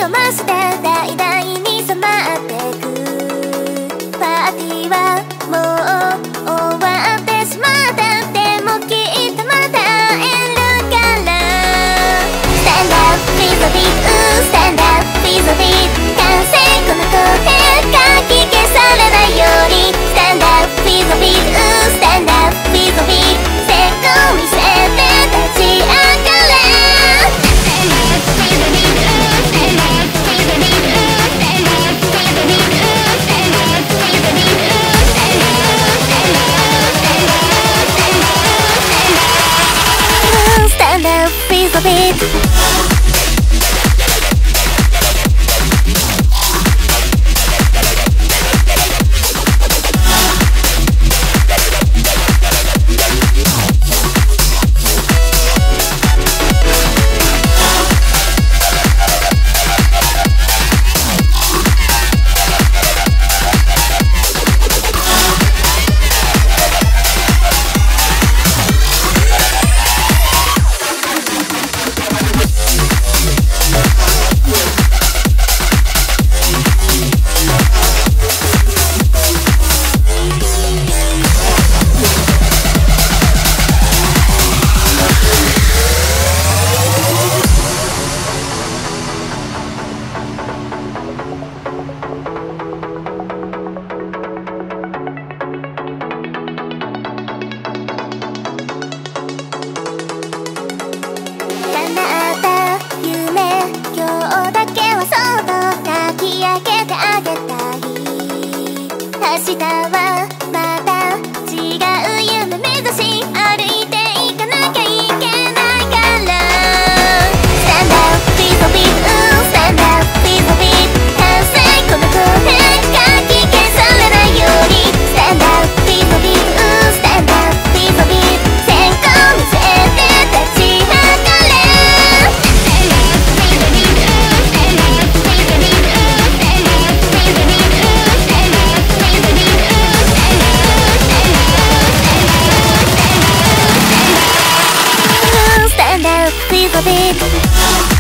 を増して大々に染まってく。パーティーはもう終わってしまった。でもきっとまた会えるから。 Stand up with the beat Stand up with the beat 完成この声かき消されないように Stand up with the beat Stand up with the beat 成功見せて立ち上がれ。 Stand up with the beat Stand up with the beat Stand up with the beat Stand up with the beat Stand up Stand up with the beat明日はまた違う夢目指し歩いていかなきゃいけないから Stand up with the beat Stand up with the beat 完成この声かき消されないように Stand up with the beat Stand up with the beat 成功見せて立ち上がれ Stand up with the beat Stand up with the beat Stand up with the beat Stand up with the beat Stand up with the beat